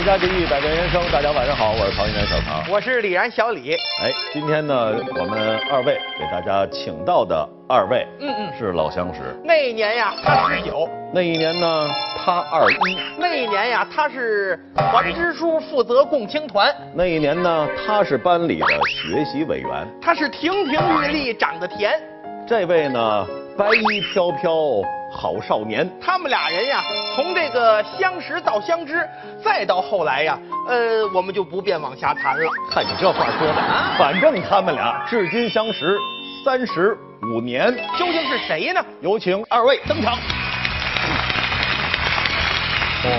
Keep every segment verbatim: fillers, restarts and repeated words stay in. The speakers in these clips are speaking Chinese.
家记忆，百变人生。大家晚上好，我是曹云南小唐， 我是李然小李。 哎，今天呢，我们二位给大家请到的二位， 嗯嗯， 是老相识。 那一年呀，他十九； 那一年呢，他二一； 那一年呀，他是团支书，负责共青团； 那一年呢，他是班里的学习委员； 他是亭亭玉立，长得甜。 这位呢，白衣飘飘。好少年， 他们俩人呀，从这个相识到相知，再到后来呀，呃，我们就不便往下谈了。 看你这话说的，啊、反正他们俩至今相识三十五年， 究竟是谁呢？ 有请二位登场。哦，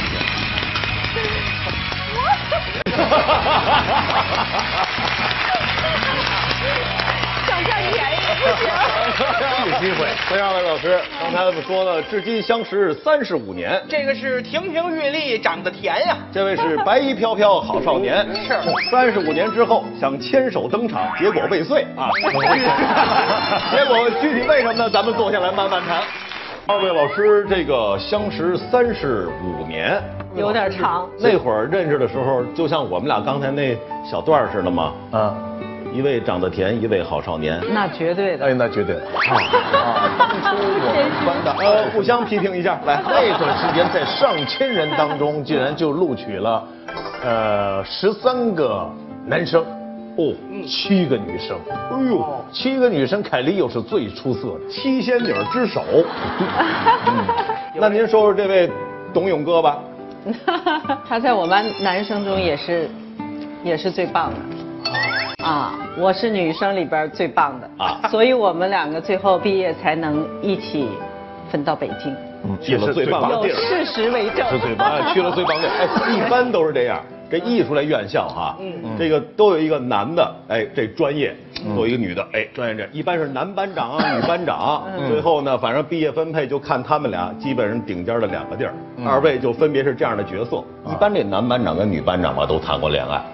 想这样演也不行。 有机会，这二位老师，刚才我们说了，至今相识三十五年。 这个是亭亭玉立，长得甜呀。 这位是白衣飘飘好少年， 是三十五年之后想牵手登场，结果未遂啊。结果具体为什么呢？咱们坐下来慢慢谈。二位老师，这个相识三十五年， 有点长。 那会儿认识的时候，就像我们俩刚才那小段似的吗？啊。一位长得甜，一位好少年， 那绝对的。 哎，那绝对的。啊，当初我们班的呃，互相批评一下，来。 那段时间在上千人当中，竟然就录取了，呃，十三个男生，哦，七个女生。哎呦，七个女生，凯丽又是最出色的， 七仙女之首。嗯，那您说说这位董勇哥吧。 他在我们班男生中也是，也是最棒的。啊，我是女生里边最棒的啊，所以我们两个最后毕业才能一起分到北京。 嗯，去了最棒的地儿， 有事实为证。 是最棒，去了最棒的地儿。哎，一般都是这样。这艺术类院校哈，嗯，这个都有一个男的，哎，这专业，都有一个女的，哎，专业这一般是男班长啊，女班长。最后呢，反正毕业分配就看他们俩基本上顶尖的两个地儿。二位就分别是这样的角色。一般这男班长跟女班长吧都谈过恋爱。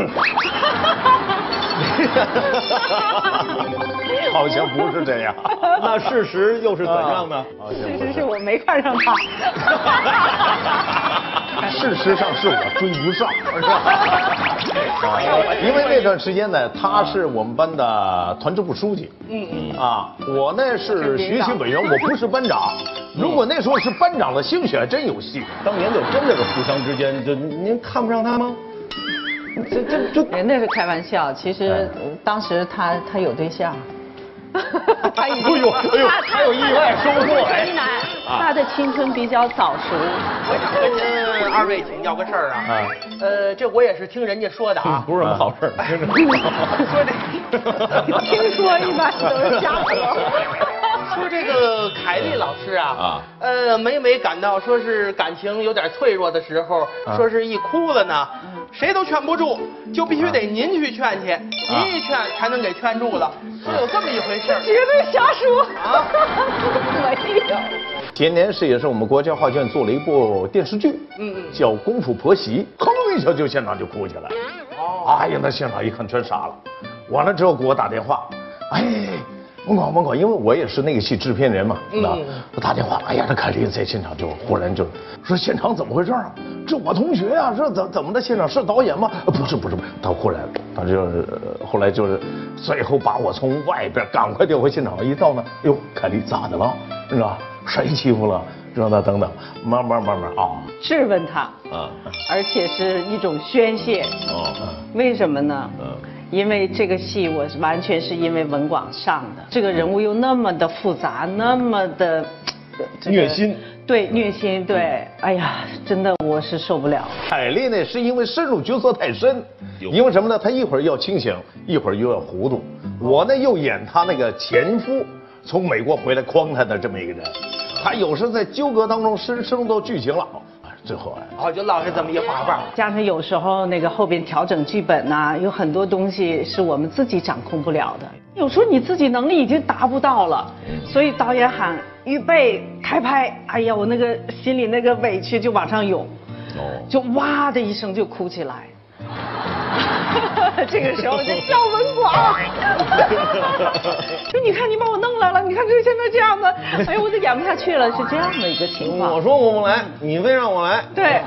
好像不是这样， 那事实又是怎样呢？ 事实是我没看上他。 事实上是我追不上，是吧？因为那段时间呢，他是我们班的团支部书记，嗯嗯啊，我呢是学习委员，我不是班长。如果那时候是班长的，兴许还真有戏。 当年就真的是互相之间，就您看不上他吗？ 这这这，那是开玩笑。其实当时他他有对象，他已经， 哎呦哎呦，还有意外收获。 真难，他的青春比较早熟。 我想跟您二位请教个事儿啊。啊。呃，这我也是听人家说的啊， 不是什么好事儿。 说这， 听说一般都是瞎说。 说这个凯丽老师啊，啊，呃，每每感到说是感情有点脆弱的时候，啊、说是一哭了呢，谁都劝不住，就必须得您去劝去，啊、您一劝才能给劝住了，说有这么一回事。 绝对瞎说啊！没有。 前年是也是我们国家话剧院做了一部电视剧，嗯嗯，叫《功夫婆媳》，砰一下就现场就哭起来，哦，哎呀，那现场一看全傻了，完了之后给我打电话，哎。甭管甭管，因为我也是那个戏制片人嘛，那、嗯、我打电话，哎呀，这凯丽在现场就忽然就说现场怎么回事啊？这我同学呀、啊，这怎怎么的？现场是导演吗？不是不是，他忽然他就是后来就是最后把我从外边赶快调回现场，一到呢，哟，凯丽咋的了？是吧？谁欺负了？知道等等，慢慢慢慢啊， 质问他啊，而且是一种宣泄。哦，为什么呢？嗯。因为这个戏我完全是因为文广上的，这个人物又那么的复杂，那么的、 这个、虐心， 对虐心，对，哎呀，真的我是受不了。 凯丽呢是因为深入角色太深，因为什么呢？她一会儿要清醒，一会儿又要糊涂。我呢又演她那个前夫从美国回来诓她的这么一个人，她有时在纠葛当中深深到剧情了。最后哎， 哦，就落下这么一花瓣。 加上有时候那个后边调整剧本呐、啊，有很多东西是我们自己掌控不了的。有时候你自己能力已经达不到了，所以导演喊预备开拍，哎呀，我那个心里那个委屈就往上涌，哦，就哇的一声就哭起来。 这个时候就叫文广，说你看你把我弄来了，你看这现在这样的，哎呦我都演不下去了，是这样的一个情况。 我说我不来，你非让我来。 对，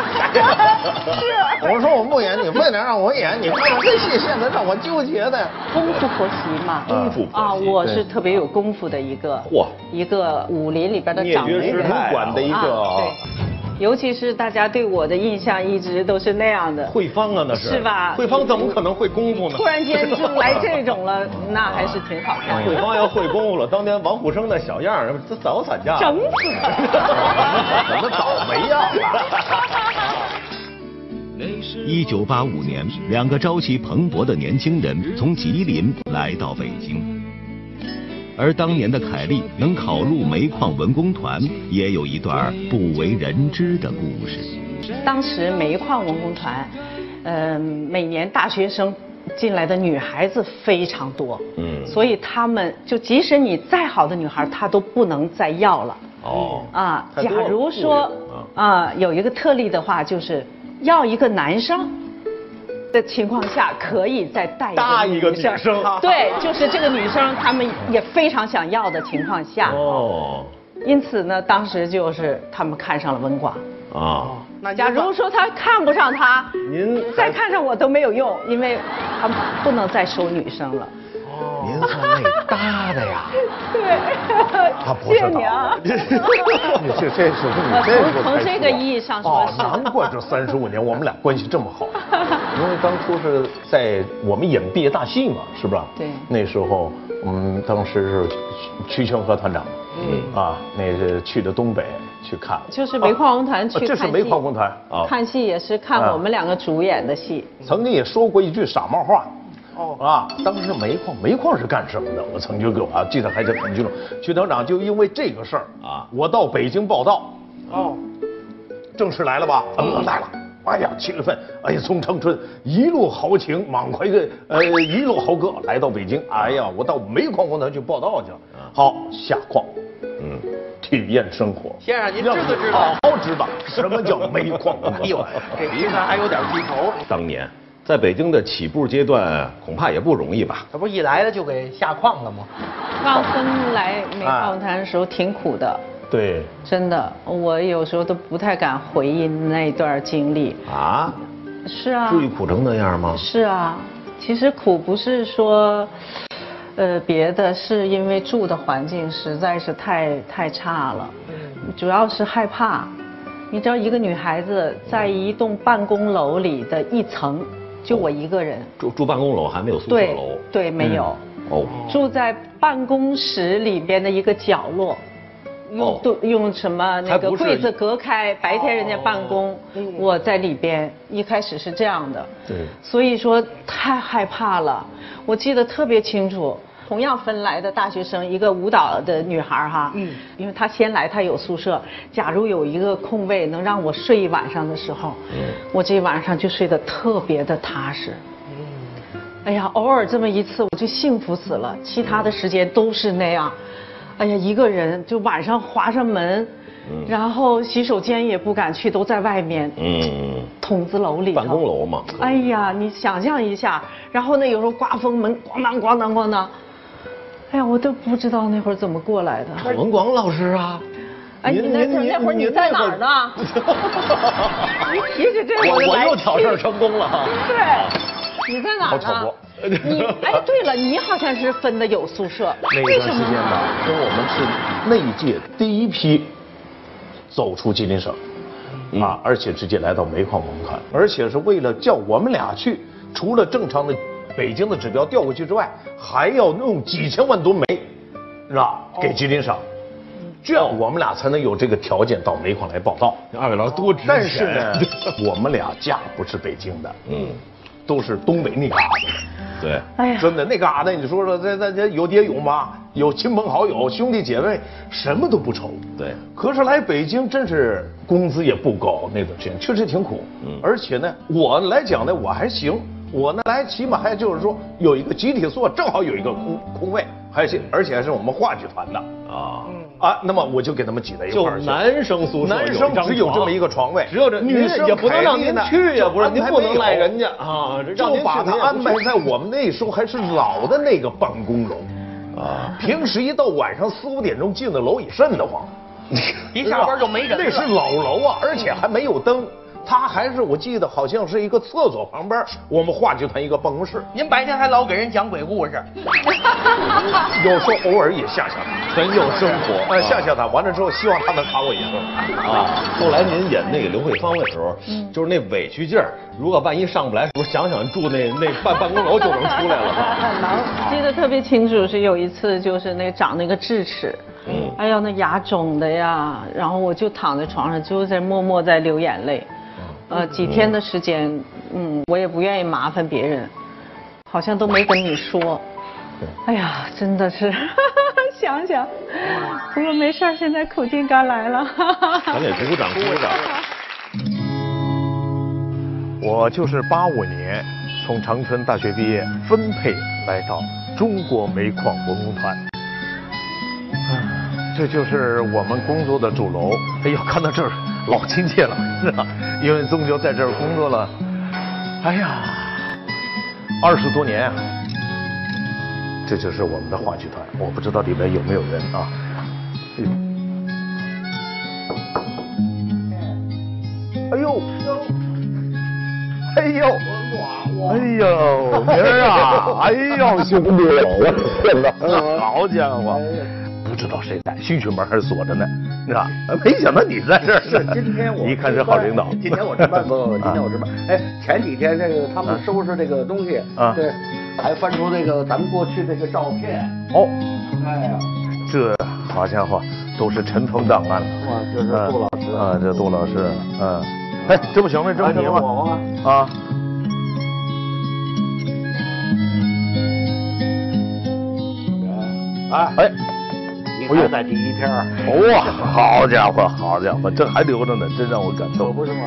是。我说我不演，你非得让我演，你看看这戏现在让我纠结的。 功夫婆媳嘛， 功夫啊，我是特别有功夫的一个，嚯，一个武林里边的掌门人管的一个。 对。尤其是大家对我的印象一直都是那样的。 慧芳啊，那是。 是吧？ 慧芳怎么可能会功夫呢？ 突然间就来这种了，那还是挺好看的。 慧芳要会功夫了，当年王虎生那小样儿，这早散架了。 整死他！怎么倒霉样啊？一九八五年，两个朝气蓬勃的年轻人从吉林来到北京。而当年的凯丽能考入煤矿文工团，也有一段不为人知的故事。 当时煤矿文工团，嗯、呃，每年大学生进来的女孩子非常多，嗯，所以他们就即使你再好的女孩，她都不能再要了。哦，啊，假如说啊有一个特例的话，就是要一个男生的情况下，可以再带一个女生， 生对，就是这个女生他们也非常想要的情况下，哦，因此呢，当时就是他们看上了文广啊。那假如说他看不上他，您再看上我都没有用，因为他们不能再收女生了。 哦，您算那搭的呀？ 对， 他不是你啊。 这这这是你这从这个意义上说是。 难怪这三十五年我们俩关系这么好，因为当初是在我们演毕业大戏嘛，是吧？ 对。 那时候我们当时是曲全和团长，嗯啊，那是去的东北去看， 就是煤矿文团去看戏。 这是煤矿文团啊，看戏也是看我们两个主演的戏。 曾经也说过一句傻帽话。哦啊，当时煤矿煤矿是干什么的？我曾经给我记得还是很清楚。曲团长就因为这个事儿啊，我到北京报道。哦，正式来了吧？嗯，来了。哎呀，七月份，哎呀，从长春一路豪情满怀的呃一路豪歌来到北京。哎呀，我到煤矿工团去报道去了。好，下矿，嗯，体验生活。 先生，您知不知道？ 好好知道什么叫煤矿工团。哎呦， 这其实还有点记仇。 当年。在北京的起步阶段，恐怕也不容易吧？ 这不一来了就给下矿了吗？ 刚分来煤矿文团的时候挺苦的。 对， 真的，我有时候都不太敢回忆那段经历。啊？是啊。 至于苦成那样吗？ 是啊，其实苦不是说，呃，别的，是因为住的环境实在是太太差了，主要是害怕。你知道，一个女孩子在一栋办公楼里的一层。就我一个人住住办公楼，还没有宿舍楼。 对，对没有。哦。住在办公室里边的一个角落，用都用什么那个柜子隔开，白天人家办公，我在里边。一开始是这样的。 对。 所以说太害怕了，我记得特别清楚。同样分来的大学生，一个舞蹈的女孩哈，嗯，因为她先来，她有宿舍。假如有一个空位能让我睡一晚上的时候，嗯，我这一晚上就睡得特别的踏实。嗯，哎呀，偶尔这么一次我就幸福死了，其他的时间都是那样。哎呀，一个人就晚上划上门，嗯，然后洗手间也不敢去，都在外面。嗯，筒子楼里头。 办公楼嘛。 哎呀，你想象一下，然后呢，有时候刮风，门咣当咣当咣当。哎呀，我都不知道那会儿怎么过来的。 文广老师啊， 哎，你那那会儿你在哪儿呢？你提起这个， 我我又挑事儿成功了哈。 对，你在哪儿呢？你哎，对了，你好像是分的有宿舍， 为什么呢？因为我们是那一届第一批走出吉林省啊，而且直接来到煤矿文团，而且是为了叫我们俩去，除了正常的。北京的指标调过去之外，还要用几千万吨煤，是吧？给吉林省，这样我们俩才能有这个条件到煤矿来报道。 二位老师多值钱。 但是呢，我们俩家不是北京的，嗯，都是东北那嘎达的。 对， 哎呀， 真的那嘎达，你说说，这这这有爹有妈，有亲朋好友、兄弟姐妹，什么都不愁。 对。 可是来北京，真是工资也不高，那段时间确实挺苦。嗯。而且呢，我来讲呢，我还行。我呢来起码还就是说有一个集体宿，正好有一个空空位，还是而且还是我们话剧团的啊。嗯。 啊，那么我就给他们挤在一块儿去。 就男生宿舍， 男生只有这么一个床位， 只有这， 女生也不能让您去呀，不是您不能赖人家啊，就把他安排在我们那时候还是老的那个办公楼啊。平时一到晚上四五点钟进的楼也瘆得慌， 一下班就没人了。 那是老楼啊，而且还没有灯。他还是我记得好像是一个厕所旁边，我们话剧团一个办公室。 您白天还老给人讲鬼故事， 有时候偶尔也吓吓他， 很有生活。 呃，吓吓他，完了之后希望他能扛我一生。 啊，后来您演那个刘慧芳的时候，就是那委屈劲儿，如果万一上不来，我想想住那那办办公楼就能出来了。 很难，记得特别清楚，是有一次就是那长那个智齿。嗯，哎呀，那牙肿的呀，然后我就躺在床上，就在默默在流眼泪。呃，几天的时间，嗯，我也不愿意麻烦别人，好像都没跟你说。哎呀，真的是，想想，不过没事，现在苦尽甘来了。 咱得鼓掌鼓掌。 我就是八五年从长春大学毕业，分配来到中国煤矿文工团。这就是我们工作的主楼。哎呦，看到这儿老亲切了，是吧？因为终究在这儿工作了，哎呀，二十多年啊。这就是我们的话剧团，我不知道里面有没有人啊。哎呦，哎呦，哎呦，明儿啊，哎呦，兄弟，我天哪，好家伙！不知道谁在，兴许门还锁着呢，是吧？没想到你在这儿。 是今天我一看是好领导。 今天我值班不？今天我值班。哎，前几天这个他们收拾这个东西啊，对，还翻出这个咱们过去这个照片。 哦， 哎呀， 这好家伙，都是尘封档案了。 哇，这是杜老师啊，这杜老师，嗯，哎，这不行吗？这不行吗？啊。 啊，哎。你还在第一篇哇，好家伙，好家伙，这还留着呢，真让我感动。 可不是吗？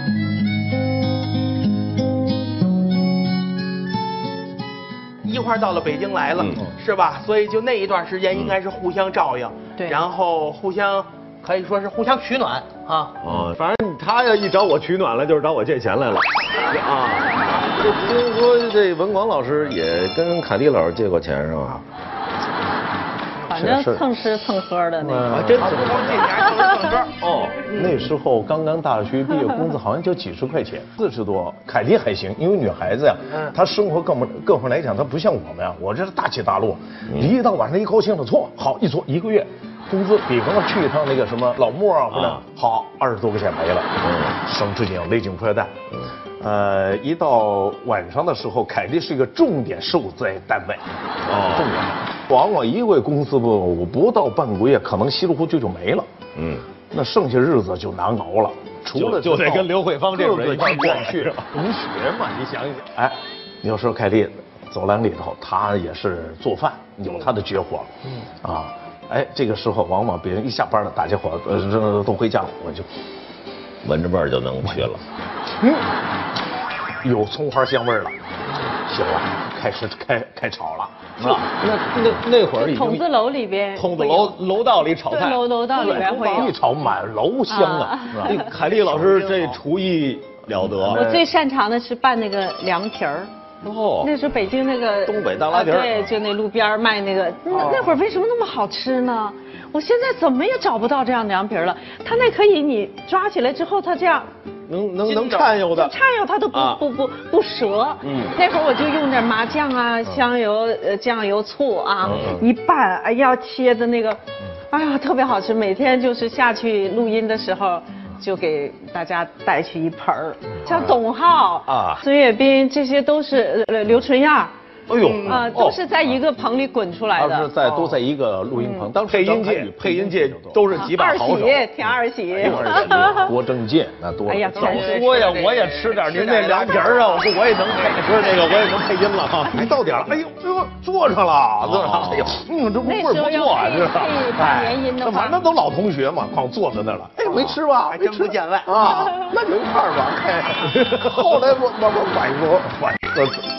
一块到了北京来了，是吧？所以就那一段时间应该是互相照应， 对， 然后互相可以说是互相取暖啊。 哦，反正他要一找我取暖了，就是找我借钱来了。啊，这听说这文广老师也跟凯丽老师借过钱是吧？ 反正蹭吃蹭喝的那个， 真是光借钱蹭吃蹭喝。 哦，那时候刚刚大学毕业，工资好像就几十块钱，四十多。凯丽还行，因为女孩子呀，她生活各方各方面来讲，她不像我们呀，我这是大起大落，一到晚上一高兴了，错，好一做一个月，工资，比方说去一趟那个什么老莫啊，或者好二十多块钱没了，省吃俭用，勒紧裤腰带。呃，一到晚上的时候，凯丽是一个重点受灾单位，哦，重点，往往一个月工资不不到半个月，可能稀里糊涂就没了，嗯，那剩下日子就难熬了，除了就得跟刘慧芳这种人一块过去， 同学嘛，你想想，哎，有时候凯丽走廊里头，她也是做饭，有她的绝活，嗯啊，哎，这个时候往往别人一下班了，大家伙呃都回家了，我就闻着味儿就能去了， 嗯。有葱花香味了，行了，开始开开炒了。 啊，那那那会儿已经筒子楼里边， 筒子楼楼道里炒菜， 楼楼道里边会有一炒满楼香啊。 那凯丽老师这厨艺了得。 我最擅长的是拌那个凉皮儿。哦，那是北京那个东北大拉皮儿， 对，就那路边卖那个，那那会儿为什么那么好吃呢？我现在怎么也找不到这样凉皮了。它那可以，你抓起来之后，它这样。 能能能颤悠的， 颤悠它都不、啊、不不不折。嗯，那会儿我就用点麻酱啊、香油、呃酱油、醋啊，嗯、一拌，哎呀切的那个，哎呀特别好吃。每天就是下去录音的时候，就给大家带去一盆儿。像董浩啊、孙悦斌，这些都是呃刘纯亚。哎呦啊，都是在一个棚里滚出来的， 是在都在一个录音棚。当配音界，配音界都是几把好手。 二喜，田二喜， 郭正健那多。 哎呀， 早说呀，我也吃点您那凉皮儿啊，我我也能配，说这个我也能配音了哈。 哎，到点了，哎呦，这个做上了，做上了，哎呦，嗯，这味儿不错啊，这哎， 那反正都老同学嘛，光坐在那了。哎，没吃吧？ 还真不见外啊，那就一块儿吧。后来我我我拐过拐过。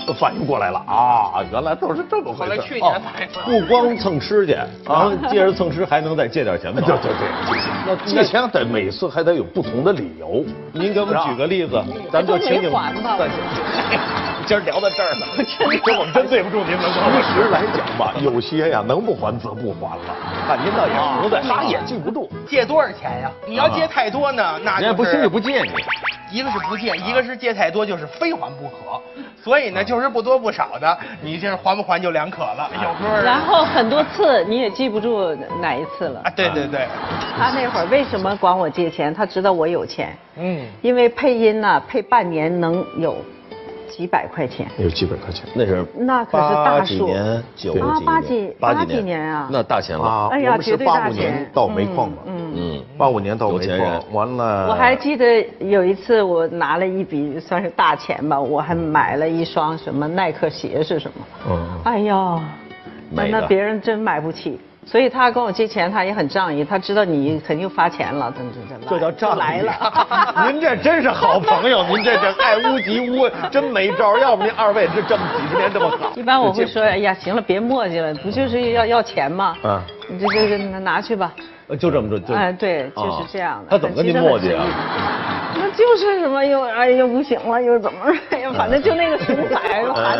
反应过来了啊，原来都是这么回事。 后来去年反应过来， 不光蹭吃去，然后借着蹭吃还能再借点钱吗？ 对对对，那借钱得每次还得有不同的理由。 您给我们举个例子，咱们就情景还吧。 今儿聊到这儿了，这我们真对不住您了。 其实来讲吧，有些呀能不还则不还了。 看您倒也实在， 他也记不住。 借多少钱呀？你要借太多呢，那人家不信就不借你。 一个是不借，一个是借太多，就是非还不可。所以呢，就是不多不少的，你这还不还就两可了。有时候， 然后很多次你也记不住哪一次了。 啊，对对对。 他那会儿为什么管我借钱？他知道我有钱。 嗯。 因为配音呢，配半年能有几百块钱。 有几百块钱， 那是那可是大数。 八几年、九几年、 啊，八几八几年啊， 那大钱了。 哎呀，绝对大钱。 八五年到煤矿嘛。 嗯嗯。 八五年到煤矿，完了。 我还记得有一次，我拿了一笔算是大钱吧，我还买了一双什么耐克鞋是什么？嗯。哎呀，那那别人真买不起。所以他跟我借钱，他也很仗义，他知道你肯定发钱了，真真真这叫仗义来了。 您这真是好朋友，您这这爱屋及乌，真没招。要不您二位这这么几十年这么好。 一般我会说，哎呀，行了，别磨叽了，不就是要要钱吗？ 嗯， 你这这这拿去吧。 就这么着就。 哎，对，就是这样的。 他怎么跟您磨叽啊？ 那就是什么又哎又不行了，又怎么哎呀，反正就那个情怀吧。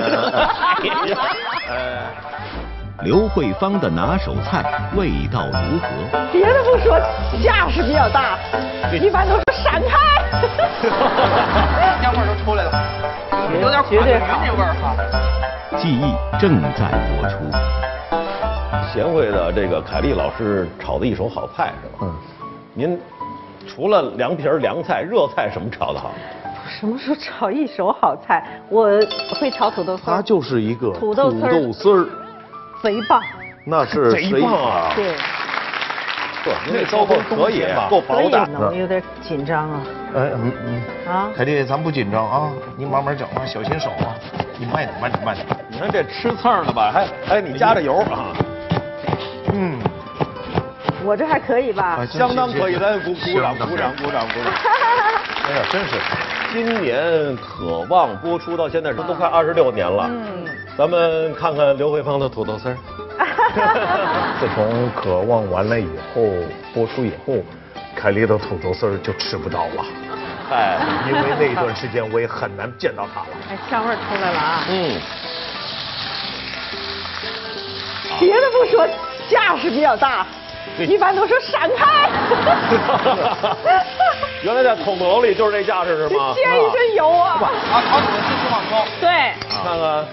刘慧芳的拿手菜味道如何？ 别的不说，架势比较大，一般都是闪开。 香味儿都出来了，有点绝对好， 那味儿哈。 记忆正在播出。 贤惠的这个凯丽老师炒的一手好菜是吧？嗯。您除了凉皮儿、凉菜、热菜，什么炒的好？ 什么时候炒一手好菜？我会炒土豆丝。 它就是一个土豆丝儿。 贼棒， 那是贼棒啊！ 对， 不，那刀工可以，够薄的。 我有点紧张啊。 哎，嗯嗯。 啊， 凯丽，咱不紧张啊，你慢慢整啊，小心手啊，你慢点，慢点，慢点。 你看这吃蹭的吧，还哎，你加着油啊。 嗯， 我这还可以吧？ 相当可以，咱鼓鼓掌，鼓掌，鼓掌，鼓掌。 哎呀，真是。 今年《渴望》播出到现在，这都快二十六年了。嗯。咱们看看刘慧芳的土豆丝儿。 自从《渴望》完了以后，播出以后，凯丽的土豆丝儿就吃不到了。 哎， 因为那段时间我也很难见到她了。 哎，香味儿出来了啊！ 嗯。 别的不说，架势比较大，一般都说闪开。 原来在筒子楼里就是这架势是吗？ 溅一身油啊！ 啊，炒土豆丝不放葱。 对。 看看。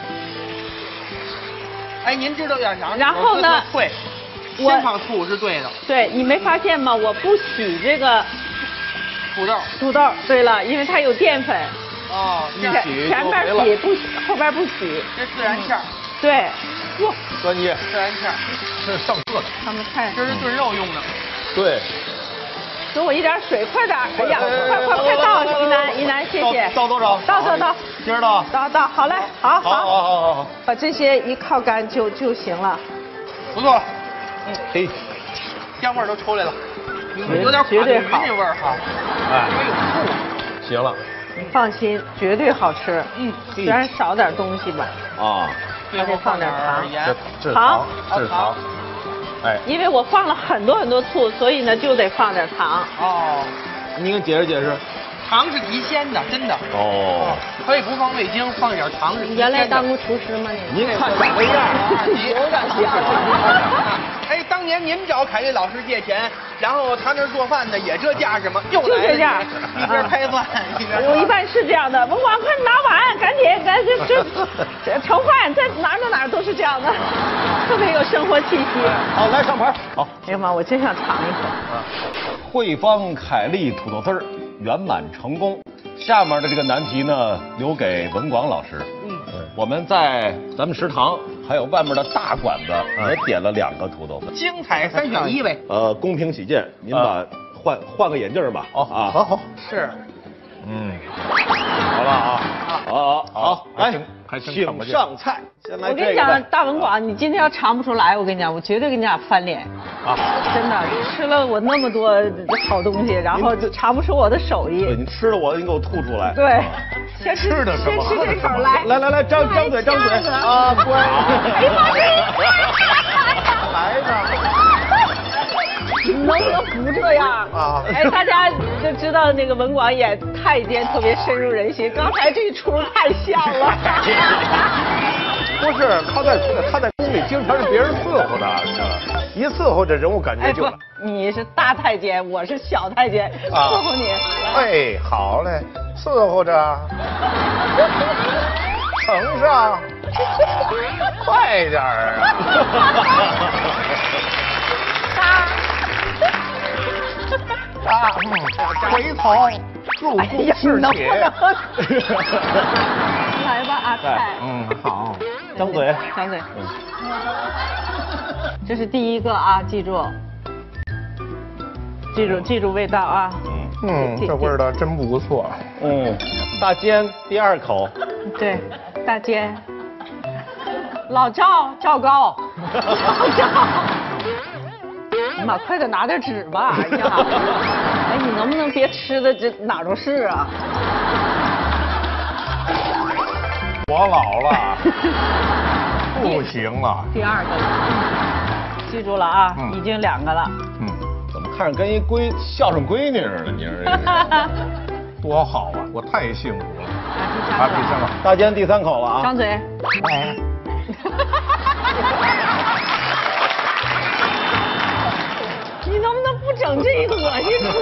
哎，您知道点啥？ 然后呢？ 会，先放醋是对的。 对，你没发现吗？我不洗这个土豆。 土豆，对了，因为它有淀粉。 哦， 前前边洗不洗，后边不洗。 这自然馅儿。 对。 哇，专业。 自然馅儿， 这是上色的。 他们看， 这是炖肉用的。 对。 给我一点水，快点！哎呀，快快快倒！一楠一楠，谢谢。 倒多少？ 倒倒倒。 今儿倒。 倒倒，好嘞，好好。 好好好好。 把这些一靠干就就行了。 不错。 嗯，嘿， 香味儿都出来了，有点绝对好那味儿哈。 哎， 因为有醋。 行了。 你放心，绝对好吃。嗯，虽然少点东西吧。 啊。 最后放点糖、盐、 糖、 制糖。 哎，因为我放了很多很多醋，所以呢就得放点糖。 哦， 您给解释解释。 糖是提鲜的，真的。 哦。 可以不放味精，放一点糖是提鲜的。 原来当过厨师吗？ 您看长这样， 有点像。哎，当年您找凯丽老师借钱，然后他那做饭的也这架势吗？又来了。 就这样， 一边拍饭一边。 我一般是这样的，我碗快拿碗，赶紧赶紧这这盛饭，在哪儿哪哪都是这样的，特别有生活气息。 好，来上盘。好。 哎呀妈，我真想尝一口。 慧芳凯丽土豆丝儿圆满成功。下面的这个难题呢，留给文广老师。嗯，我们在咱们食堂还有外面的大馆子也点了两个土豆丝， 精彩三选一呗。 呃，公平起见，您把换换个眼镜吧。 哦啊，好好是。 嗯， 好了啊，好好好，来， 还请上菜。 我跟你讲，大文广，你今天要尝不出来，我跟你讲，我绝对跟你俩翻脸啊！真的，吃了我那么多好东西，然后尝不出我的手艺。 对，你吃了我，你给我吐出来。 对，先吃的什么？ 先吃这口来， 来来来，张张嘴张嘴啊！乖。哎呀妈呀！ 来呢。 你能不能不这样啊？哎，大家就知道那个文广演太监特别深入人心，刚才这一出太像了。 不是，他在他在宫里经常是别人伺候的，一伺候这人物感觉就。 哎、你是大太监，我是小太监，啊、伺候你。 哎，好嘞，伺候着，盛上，快点儿啊！啊，嗯，回头入宫侍寝。 来吧，阿泰。 嗯，好。 张嘴， 张嘴。嗯。这是第一个啊，记住。记住，记住味道啊。 嗯，这味道真不错。 嗯，大煎第二口。 对，大煎。老赵，赵高。老赵。妈，快点拿点纸吧！哎呀，哎，你能不能别吃的这哪儿都是啊？ 我老了，不行了。 第二个了，记住了啊，嗯、已经两个了。 嗯，怎么看着跟一闺孝顺闺女似的？你说这多好啊！我太幸福了。 啊， 第三个， 大煎第三口了啊！ 张嘴。 哎。 你能不能不整这一恶心出？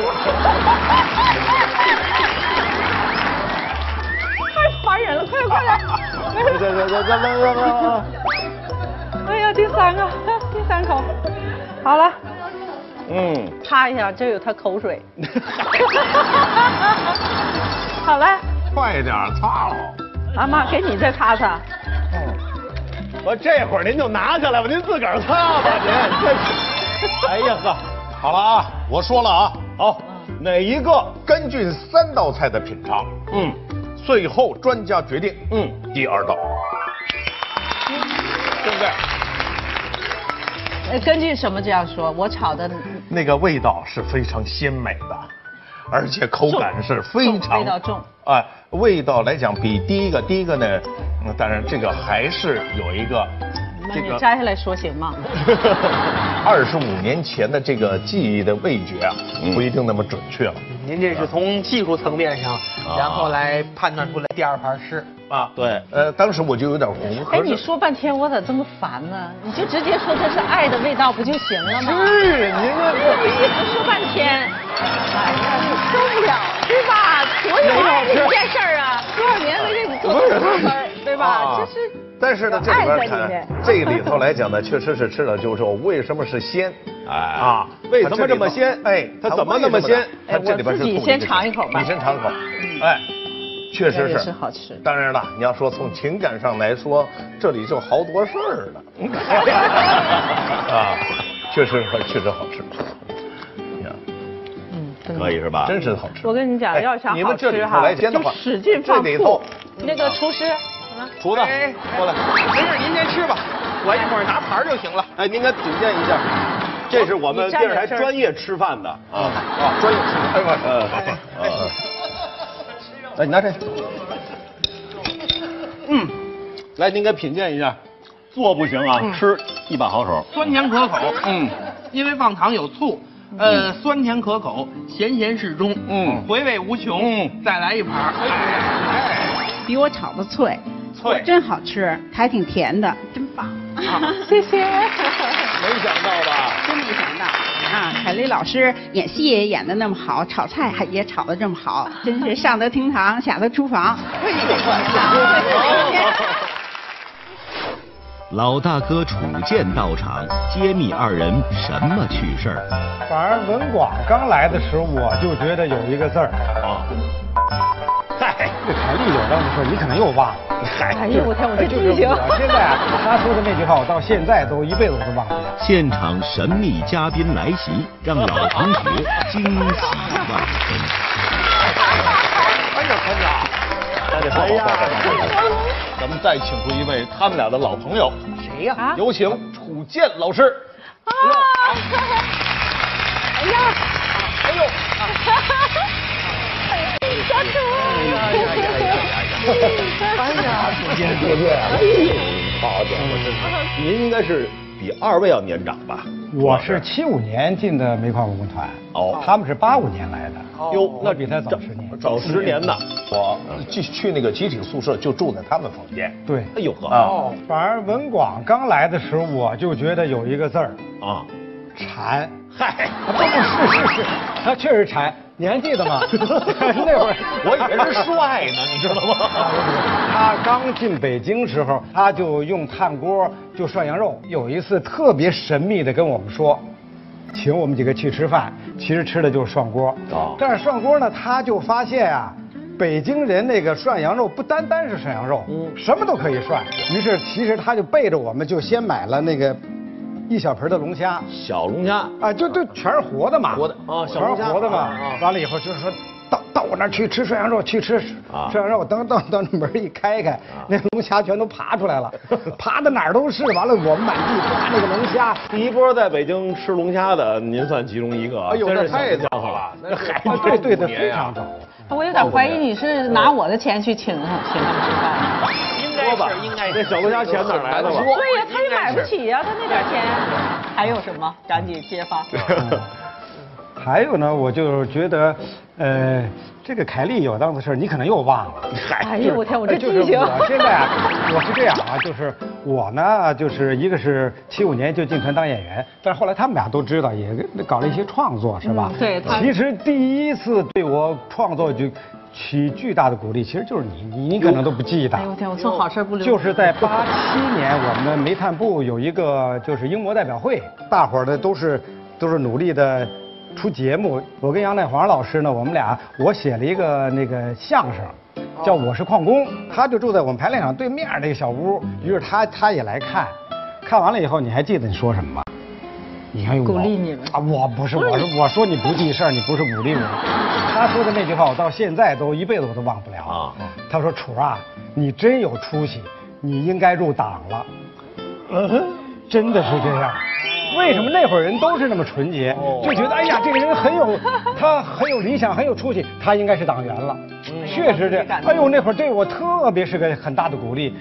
太烦人了！快点，快点！ 对对对对对对对！ 哎呀，第三个，第三口，好了。 嗯。 擦一下，这有他口水。好了。 快点擦了。 阿妈，给你再擦擦。 嗯。我这会儿您就拿下来吧，您自个儿擦吧，您真是。哎呀呵。 好了啊，我说了啊， 好，哪一个？ 根据三道菜的品尝，嗯，最后专家决定，嗯，第二道， 对不对？ 呃，根据什么这样说？我炒的那个味道是非常鲜美的，而且口感是非常味道重啊、呃，味道来讲比第一个，第一个呢，嗯，当然这个还是有一个。 这个摘下来说行吗？ 二十五年前的这个记忆的味觉啊，不一定那么准确了。 您这是从技术层面上，然后来判断出来第二盘是啊，对，呃，当时我就有点红。 哎，你说半天我咋这么烦呢？你就直接说这是爱的味道不就行了吗？ 是，您这我一直说半天，哎呀，你受不了，对吧？多有爱的一件事儿啊，多少年没给你做出来，对吧？这是。 但是呢，这里边看这里头来讲呢，确实是吃了就说为什么是鲜？哎啊， 为什么这么鲜？哎，它怎么那么鲜？ 它这里边是自己先尝一口吧。 你先尝口，哎，确实是是好吃。 当然了，你要说从情感上来说，这里就好多事儿了。啊，确实确实好吃。 嗯， 可以是吧？ 真是好吃。 我跟你讲，要想好吃哈，就使劲放醋。 那个厨师。 厨子，过来， 没事，您先吃吧，我一会儿拿盘就行了。 哎，您给品鉴一下，这是我们电视台专业吃饭的啊啊，专业吃饭。哎呃，哎，来，你拿这。嗯，来，您给品鉴一下，做不行啊，吃一把好手。 酸甜可口，嗯，因为放糖有醋，呃，酸甜可口，咸咸适中，嗯，回味无穷。嗯，再来一盘。哎， 比我炒的脆。 脆， 真好吃，还挺甜的，真棒！ 啊、谢谢。 没想到吧？ 真没想到啊！凯丽老师演戏也演得那么好，炒菜还也炒得这么好，真是上得厅堂，下得厨房。 老大哥楚剑到场，揭秘二人什么趣事儿。 反而文广刚来的时候，我就觉得有一个字儿啊。嗨，这凯丽有这样的事，你可能又忘了。 嗨，哎呦我天，我这记性。 我现在啊，他说的那句话，我到现在都一辈子我都忘不了。 现场神秘嘉宾来袭，让老同学惊喜万分。 哎呀，团长， 哎呀，咱们再请出一位他们俩的老朋友， 谁呀？ 有请楚健老师。 啊！哎呀！ 哎呦！ 小楚！ 哎呀呀呀呀！哎呀，楚健，楚健，好家伙，真是！您应该是比二位要年长吧？ 我是七五年进的煤矿文工团，哦，他们是八五年来的。 哟， 那比他早十年， 早十年呢。 我去去那个集体宿舍就住在他们房间。 对， 哎呦呵， 哦，反而文广刚来的时候，我就觉得有一个字儿啊， 馋。嗨，不是是是，他确实馋。你还记得吗？那会儿我以为是帅呢，你知道吗？ 他刚进北京时候，他就用炭锅就涮羊肉。有一次特别神秘的跟我们说，请我们几个去吃饭，其实吃的就是涮锅。哦。但是涮锅呢，他就发现啊，北京人那个涮羊肉不单单是涮羊肉，嗯，什么都可以涮。于是其实他就背着我们就先买了那个。一小盆的龙虾， 小龙虾啊，就就全是活的嘛， 活的啊，小龙虾活的嘛。完了以后就是说到到我那儿去吃涮羊肉，去吃涮羊肉，等等等门一开开，那龙虾全都爬出来了，爬的哪儿都是。完了我们满地抓那个龙虾。 第一波在北京吃龙虾的，您算其中一个。 哎呦，那太早了，那还对对的非常早。 我有点怀疑你是拿我的钱去请请他们吃饭。 说吧，应该这小龙虾钱哪来的吧？ 对呀，他也买不起呀，他那点钱。还有什么？赶紧揭发。 还有呢，我就觉得，呃，这个凯丽有档子事你可能又忘了。 哎呦我天，我这记性。我现在啊，我是这样啊，就是我呢，就是一个是七五年就进团当演员，但是后来他们俩都知道，也搞了一些创作，是吧？ 嗯、对。 其实第一次对我创作就。起巨大的鼓励，其实就是你，你你可能都不记得。 哎呦天，我做好事不留。 就是在八七年，我们煤炭部有一个就是英模代表会，大伙儿的都是都是努力的出节目。我跟杨乃煌老师呢，我们俩我写了一个那个相声，叫《我是矿工》，他就住在我们排练场对面那个小屋，于是他他也来看，看完了以后，你还记得你说什么吗？你看鼓励你们啊！我不是，我是我说你不记事儿，你不是鼓励我。他说的那句话，我到现在都一辈子我都忘不了啊。他说：“楚啊，你真有出息，你应该入党了。”嗯，真的是这样。为什么那会儿人都是那么纯洁，就觉得哎呀，这个人很有，他很有理想，很有出息，他应该是党员了。确实这，哎呦，那会儿对我特别是个很大的鼓励。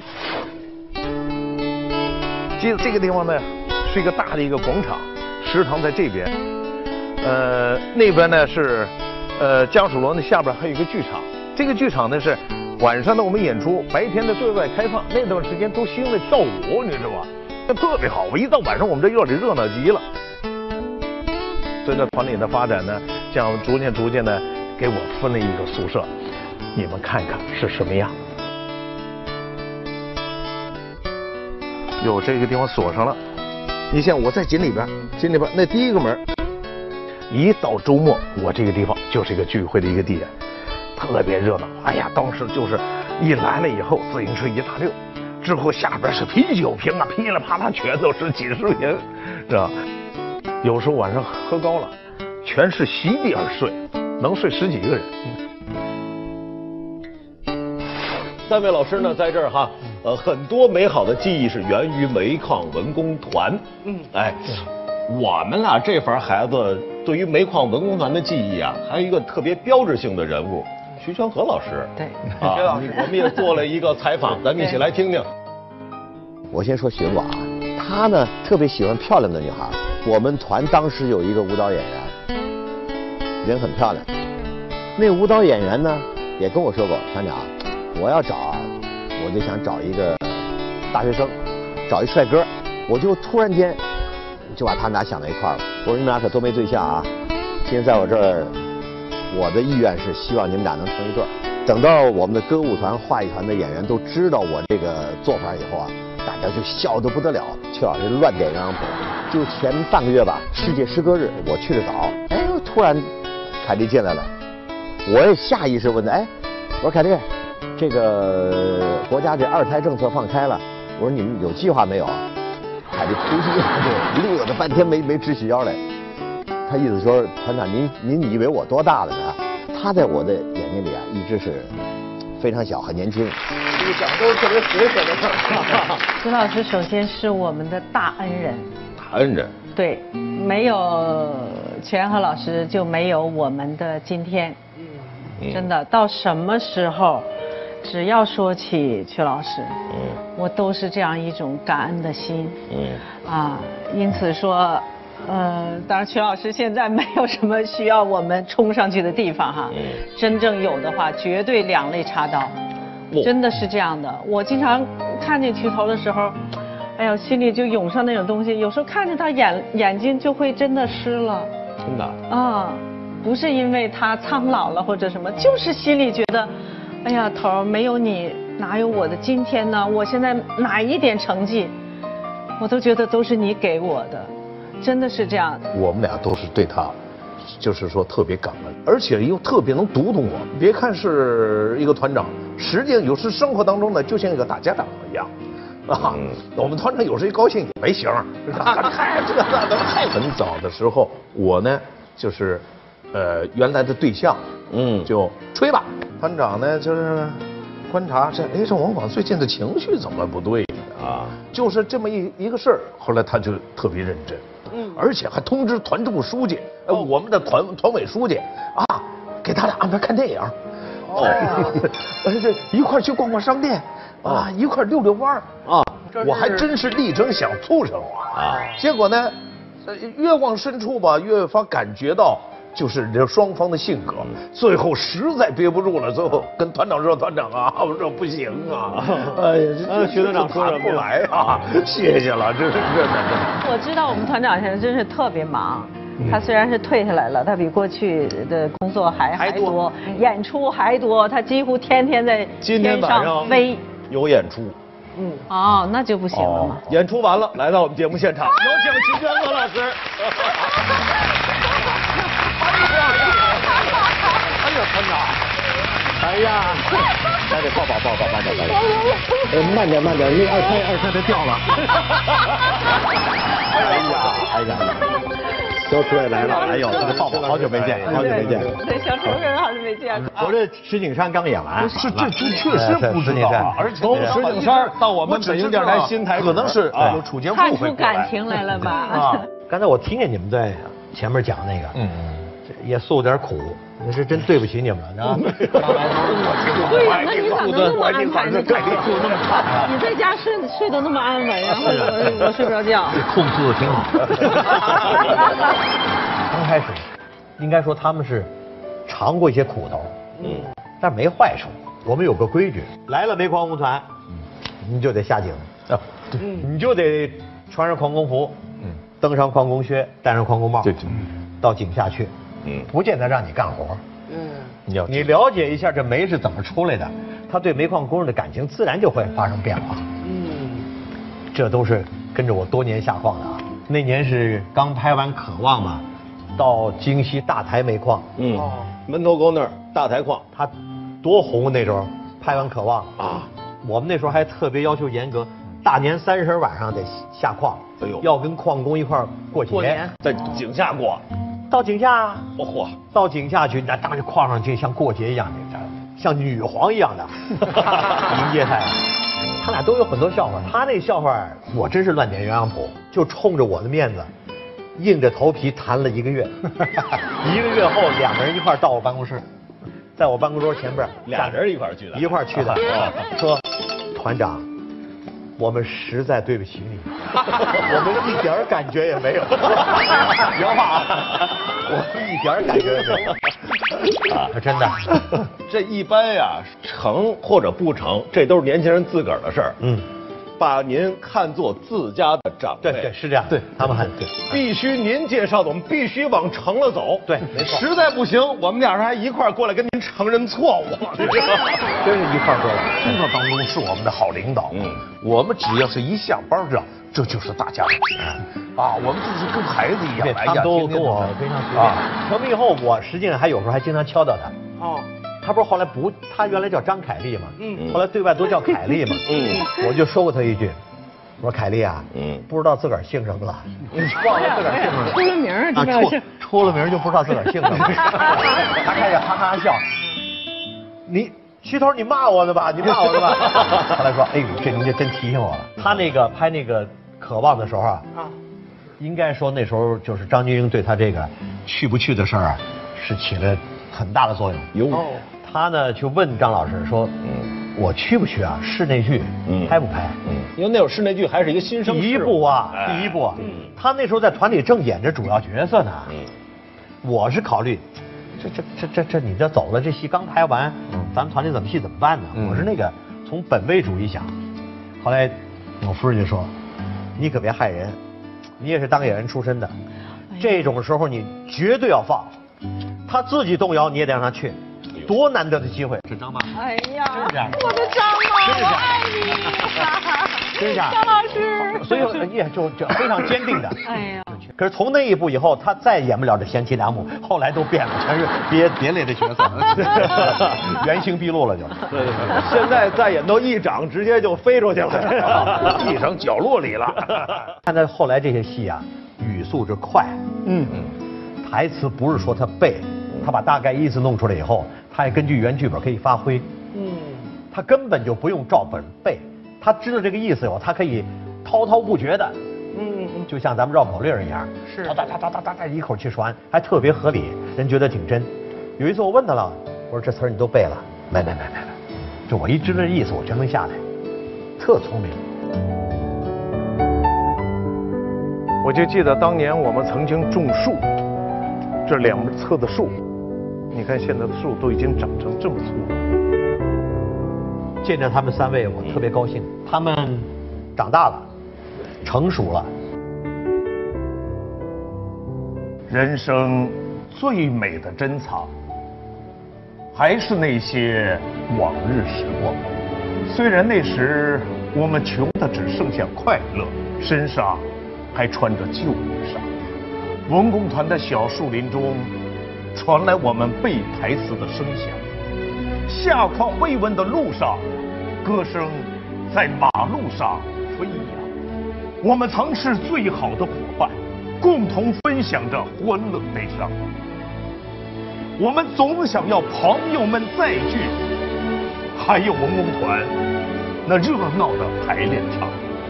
记得这个地方呢，是一个大的一个广场。食堂在这边，呃，那边呢是，呃，江蜀楼那下边还有一个剧场。这个剧场呢是晚上呢我们演出，白天的对外开放。那段时间都兴着跳舞，你知道吧？那特别好。我一到晚上，我们这院里热闹极了。随着团里的发展呢，这样逐渐逐渐的给我分了一个宿舍，你们看看是什么样。有这个地方锁上了。你像我在井里边，井里边那第一个门，一到周末，我这个地方就是一个聚会的一个地点，特别热闹。哎呀，当时就是一来了以后，自行车一大溜，之后下边是啤酒瓶啊，噼里啪啦全都是几十瓶，知道？有时候晚上喝高了，全是席地而睡，能睡十几个人。 三位老师呢，在这儿哈。呃，很多美好的记忆是源于煤矿文工团。嗯，哎，我们俩这番孩子对于煤矿文工团的记忆啊，还有一个特别标志性的人物，徐全和老师。 对， 啊，徐老师，我们也做了一个采访，咱们一起来听听。 我先说徐广啊，他呢特别喜欢漂亮的女孩。我们团当时有一个舞蹈演员，人很漂亮。那舞蹈演员呢也跟我说过，团长，我要找啊。我就想找一个大学生，找一帅哥，我就突然间就把他们俩想到一块儿了。我说你们俩可都没对象啊！今天在我这儿，我的意愿是希望你们俩能成一对。等到我们的歌舞团、话剧团的演员都知道我这个做法以后啊，大家就笑得不得了。邱老师乱点鸳鸯谱。就前半个月吧，世界诗歌日，我去的早，哎，突然凯丽进来了，我也下意识问他，哎，我说凯丽。这个国家这二胎政策放开了，我说你们有计划没有？凯丽突击乐了半天没没直起腰来。他意思说，团长您您以为我多大了呢？他在我的眼睛里啊，一直是非常小，很年轻。 这个讲都是特别随和的事儿。 徐老师首先是我们的大恩人。 大恩人。 对，没有全和老师就没有我们的今天。嗯。真的，到什么时候，只要说起曲老师，嗯，我都是这样一种感恩的心。嗯。啊，因此说。呃，当然，曲老师现在没有什么需要我们冲上去的地方哈。嗯。真正有的话，绝对两肋插刀，真的是这样的。我经常看见曲头的时候，哎呦，心里就涌上那种东西。有时候看着他眼眼睛就会真的湿了。 真的。 啊，不是因为他苍老了或者什么，就是心里觉得，哎呀，头儿没有你哪有我的今天呢？我现在哪一点成绩，我都觉得都是你给我的。真的是这样， 我们俩都是对他，就是说特别感恩，而且又特别能读懂我。别看是一个团长，实际上有时生活当中呢，就像一个大家长一样，啊，嗯、我们团长有时一高兴也没形，太这个那个太很早的时候，我呢就是，呃，原来的对象，嗯，就吹吧，团长呢就是观察这，哎，这王广最近的情绪怎么不对啊？就是这么一一个事儿，后来他就特别认真。嗯，而且还通知团支部书记，呃，我们的团团委书记啊，给他俩安排看电影，哦，呃，这一块去逛逛商店，啊，一块遛遛弯儿啊，我还真是力争想促成啊，结果呢，呃，越往深处吧，越发感觉到就是这双方的性格，最后实在憋不住了，最后跟团长说：“团长啊，我说不行啊，哎呀，这徐团长说什么不来啊？谢谢了，这是真的。” 我知道我们团长现在真是特别忙，他虽然是退下来了，他比过去的工作还还多，演出还多，他几乎天天在天上飞。 有演出。 嗯，哦，那就不行了嘛。 演出完了，来到我们节目现场，有请秦娟娥老师。哎呀，团长！哎呀，来得抱抱抱抱抱抱抱！ 呃，慢点慢点，那二胎二胎它掉了。 哎呀哎呀， 小主任来了， 哎呦，抱抱，好久没见，好久没见。 对，小主任好久没见。 我这石景山刚演完， 是这这确实不知道，而且从石景山到我们北京电视台新台， 可能是有楚监部看出感情来了吧？啊， 刚才我听见你们在前面讲那个，嗯。也受点苦，那是真对不起你们了，啊！ 对呀，那你咋能那么安排呢？住那么差，你在家睡睡得那么安稳，然后我我睡不着觉。 控制的挺好。刚开始，应该说他们是尝过一些苦头，嗯，但没坏处。我们有个规矩，来了煤矿工团，你就得下井，啊，对，你就得穿上矿工服，嗯，登上矿工靴，戴上矿工帽，对对，到井下去。嗯，不见得让你干活。嗯，你要你了解一下这煤是怎么出来的，他对煤矿工人的感情自然就会发生变化。嗯，这都是跟着我多年下矿的啊。那年是刚拍完《渴望》嘛，到京西大台煤矿。嗯， 门头沟那儿大台矿， 他多红那时候，拍完《渴望》啊，我们那时候还特别要求严格，大年三十晚上得下矿，哎呦，要跟矿工一块儿过节， 在井下过。 到井下， 哦嚯， 到井下去，那当时矿上去像过节一样的，像女皇一样的迎接他呀。他俩都有很多笑话，他那笑话我真是乱点鸳鸯谱，就冲着我的面子，硬着头皮谈了一个月。一个月后，两个人一块到我办公室，在我办公桌前边， 俩人一块去的， 一块去的。说，团长。我们实在对不起你，我们一点感觉也没有。原话啊，我们一点感觉也没有。啊，真的， 这一般呀，成或者不成，这都是年轻人自个儿的事儿。嗯。把您看作自家的长辈， 对对是这样，对他们很对， 必须您介绍的，我们必须往成了走， 对，没错。 实在不行，我们俩人还一块过来跟您承认错误， 真是一块过来。 工作当中是我们的好领导，嗯，我们只要是一下班这这就是大家的啊，我们就是跟孩子一样来， 他们都跟我非常随便。成名以后，我实际上还有时候还经常敲叨他。哦。他不是后来不，他原来叫张凯丽嘛，嗯，后来对外都叫凯丽嘛，嗯，我就说过他一句，我说凯丽啊，嗯，不知道自个儿姓什么了，忘了自个儿姓什么， 出了名儿， 啊，出出了名就不知道自个儿姓什么，他开始哈哈笑，你徐头，你骂我的吧？你骂我的吧？后来说，哎呦，这您这真提醒我了。他那个拍那个《渴望》的时候啊，啊，应该说那时候就是张钧甯对他这个去不去的事儿啊，是起了很大的作用。有，他呢就问张老师说，嗯，我去不去啊？室内剧，嗯，拍不拍？ 嗯，因为那会儿室内剧还是一个新生第一部啊，第一部。嗯，他那时候在团里正演着主要角色呢。嗯，我是考虑。这这这这这，你这走了，这戏刚拍完，嗯，咱们团里怎么戏怎么办呢？嗯、我是那个从本位主义想，后来我夫人就说，你可别害人，你也是当演员出身的，哎、这种时候你绝对要放，他自己动摇你也得让他去，多难得的机会。是张妈， 哎呀， 真是这样， 我的张妈，我爱你， 真是这样， 张老师， 所以也就就非常坚定的。 哎呀。 可是从那一步以后，他再演不了这贤妻良母，后来都变了，全是别别类的角色，原形毕露了就。 对对对，现在再演到议长，直接就飞出去了， 议长角落里了。 看他后来这些戏啊，语速之快，嗯嗯，台词不是说他背，他把大概意思弄出来以后，他也根据原剧本可以发挥，嗯，他根本就不用照本背，他知道这个意思以后，他可以滔滔不绝的。嗯，就像咱们绕口令一样，是哒哒哒哒哒哒哒一口气说完，还特别合理，人觉得挺真。有一次我问他了，我说这词儿你都背了？没没没没没，就我一知道这意思，我全能下来，特聪明。 我就记得当年我们曾经种树，这两侧的树，你看现在的树都已经长成这么粗了。 见着他们三位，我特别高兴，他们长大了。成熟了。 人生最美的珍藏，还是那些往日时光。虽然那时我们穷的只剩下快乐，身上还穿着旧衣裳。文工团的小树林中，传来我们背台词的声响。下况未闻的路上，歌声在马路上飞扬。我们曾是最好的伙伴，共同分享着欢乐悲伤。我们总想要朋友们再聚，还有文工团那热闹的排练场。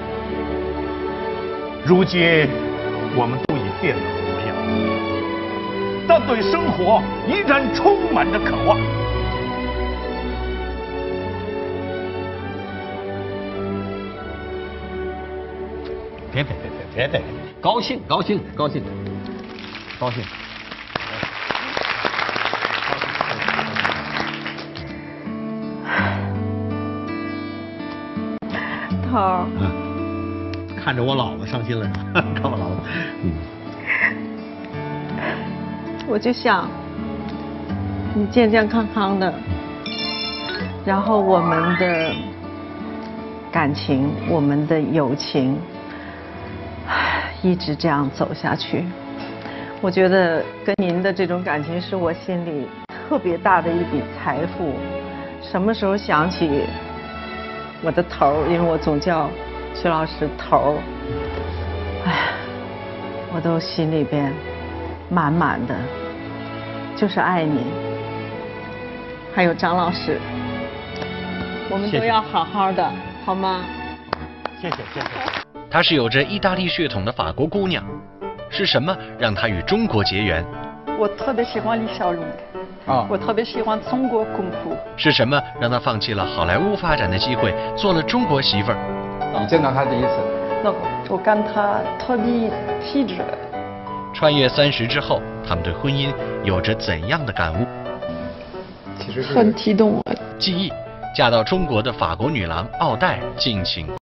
如今我们都已变了模样，但对生活依然充满着渴望。 别别别别别别！高兴高兴高兴高兴！ 头儿， 嗯，看着我老了伤心了是吧？看我老了，嗯。 我就想你健健康康的，然后我们的感情，我们的友情。一直这样走下去，我觉得跟您的这种感情是我心里特别大的一笔财富。什么时候想起我的头儿，因为我总叫徐老师头儿，哎，我都心里边满满的，就是爱你。还有张老师，我们都要好好的，好吗？ 谢谢谢谢。 她是有着意大利血统的法国姑娘，是什么让她与中国结缘？ 我特别喜欢李小龙，啊，我特别喜欢中国功夫。 是什么让她放弃了好莱坞发展的机会，做了中国媳妇儿？ 你见到她第一次？ 那我跟她特别体质。 穿越三十之后，他们对婚姻有着怎样的感悟？ 其实很激动啊！ 记忆，嫁到中国的法国女郎奥黛，敬请。